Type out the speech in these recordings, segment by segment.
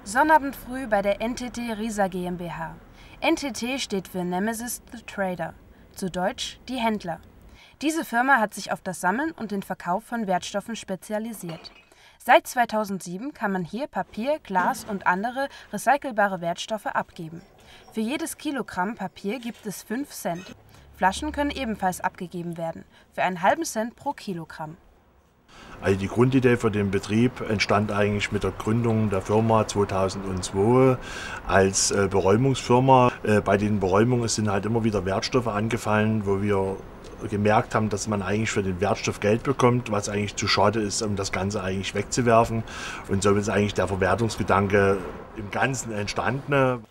Sonnabend früh bei der NTT Risa GmbH. NTT steht für Nemesis the Trader, zu Deutsch die Händler. Diese Firma hat sich auf das Sammeln und den Verkauf von Wertstoffen spezialisiert. Seit 2007 kann man hier Papier, Glas und andere recycelbare Wertstoffe abgeben. Für jedes Kilogramm Papier gibt es 5 Cent. Flaschen können ebenfalls abgegeben werden, für einen halben Cent pro Kilogramm. Also die Grundidee für den Betrieb entstand eigentlich mit der Gründung der Firma 2002 als Beräumungsfirma. Bei den Beräumungen sind halt immer wieder Wertstoffe angefallen, wo wir gemerkt haben, dass man eigentlich für den Wertstoff Geld bekommt, was eigentlich zu schade ist, um das Ganze eigentlich wegzuwerfen. Und so ist eigentlich der Verwertungsgedanke im Ganzen entstanden.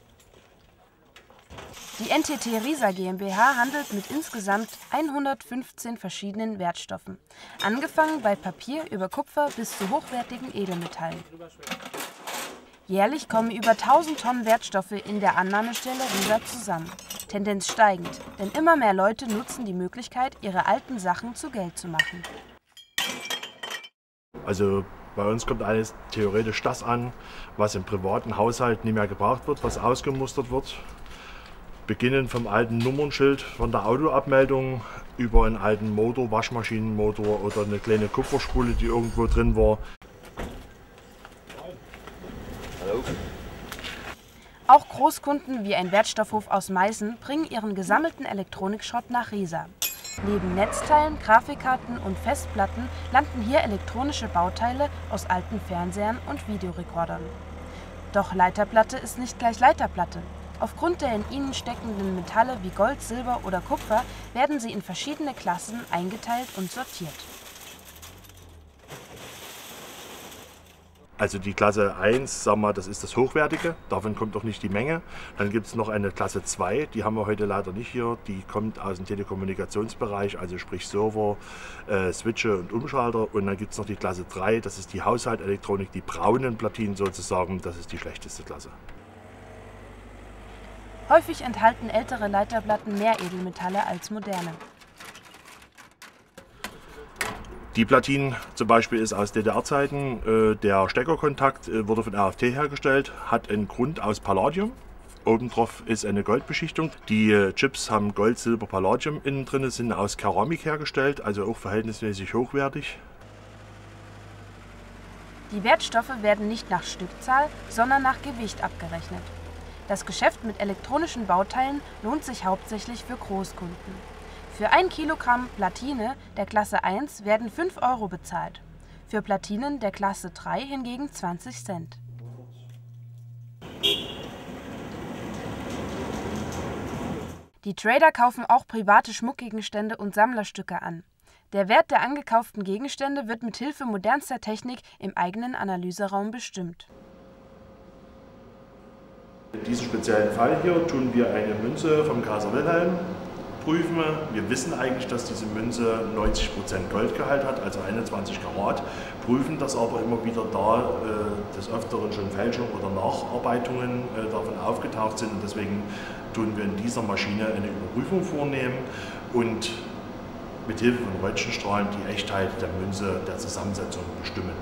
Die NTT Risa GmbH handelt mit insgesamt 115 verschiedenen Wertstoffen, angefangen bei Papier über Kupfer bis zu hochwertigen Edelmetallen. Jährlich kommen über 1000 Tonnen Wertstoffe in der Annahmestelle Risa zusammen. Tendenz steigend, denn immer mehr Leute nutzen die Möglichkeit, ihre alten Sachen zu Geld zu machen. Also bei uns kommt alles theoretisch das an, was im privaten Haushalt nicht mehr gebraucht wird, was ausgemustert wird. Beginnend vom alten Nummernschild von der Autoabmeldung über einen alten Motor, Waschmaschinenmotor oder eine kleine Kupferspule, die irgendwo drin war. Hallo. Auch Großkunden wie ein Wertstoffhof aus Meißen bringen ihren gesammelten Elektronikschrott nach Risa. Neben Netzteilen, Grafikkarten und Festplatten landen hier elektronische Bauteile aus alten Fernsehern und Videorekordern. Doch Leiterplatte ist nicht gleich Leiterplatte. Aufgrund der in ihnen steckenden Metalle wie Gold, Silber oder Kupfer werden sie in verschiedene Klassen eingeteilt und sortiert. Also die Klasse 1, sagen wir, das ist das Hochwertige, davon kommt auch nicht die Menge. Dann gibt es noch eine Klasse 2, die haben wir heute leider nicht hier, die kommt aus dem Telekommunikationsbereich, also sprich Server, Switche und Umschalter. Und dann gibt es noch die Klasse 3, das ist die Haushaltelektronik, die braunen Platinen sozusagen, das ist die schlechteste Klasse. Häufig enthalten ältere Leiterplatten mehr Edelmetalle als moderne. Die Platine zum Beispiel ist aus DDR-Zeiten. Der Steckerkontakt wurde von RFT hergestellt, hat einen Grund aus Palladium. Obendrauf ist eine Goldbeschichtung. Die Chips haben Gold, Silber, Palladium innen drin, sind aus Keramik hergestellt, also auch verhältnismäßig hochwertig. Die Wertstoffe werden nicht nach Stückzahl, sondern nach Gewicht abgerechnet. Das Geschäft mit elektronischen Bauteilen lohnt sich hauptsächlich für Großkunden. Für 1 Kilogramm Platine der Klasse 1 werden 5 € bezahlt, für Platinen der Klasse 3 hingegen 20 Cent. Die Trader kaufen auch private Schmuckgegenstände und Sammlerstücke an. Der Wert der angekauften Gegenstände wird mit Hilfe modernster Technik im eigenen Analyseraum bestimmt. In diesem speziellen Fall hier tun wir eine Münze vom Kaiser Wilhelm prüfen. Wir wissen eigentlich, dass diese Münze 90% Goldgehalt hat, also 21 Karat, prüfen das aber immer wieder, da des Öfteren schon Fälschungen oder Nacharbeitungen davon aufgetaucht sind. Und deswegen tun wir in dieser Maschine eine Überprüfung vornehmen und mit Hilfe von Röntgenstrahlen die Echtheit der Münze, der Zusammensetzung bestimmen.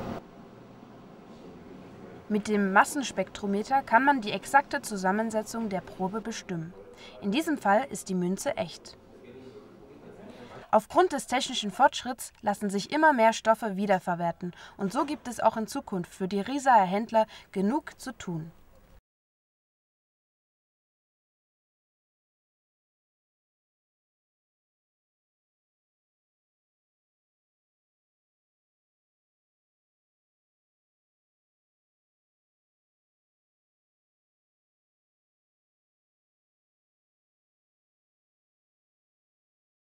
Mit dem Massenspektrometer kann man die exakte Zusammensetzung der Probe bestimmen. In diesem Fall ist die Münze echt. Aufgrund des technischen Fortschritts lassen sich immer mehr Stoffe wiederverwerten und so gibt es auch in Zukunft für die Risaer Händler genug zu tun.